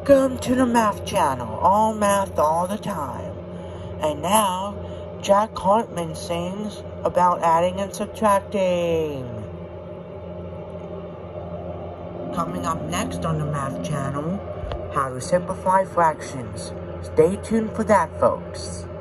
Welcome to the Math Channel, all math all the time. And now, Jack Hartman sings about adding and subtracting. Coming up next on the Math Channel, how to simplify fractions. Stay tuned for that, folks.